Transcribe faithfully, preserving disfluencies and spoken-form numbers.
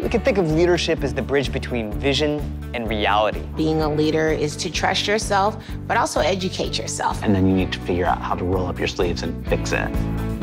We can think of leadership as the bridge between vision and reality. Being a leader is to trust yourself, but also educate yourself. And then you need to figure out how to roll up your sleeves and fix it.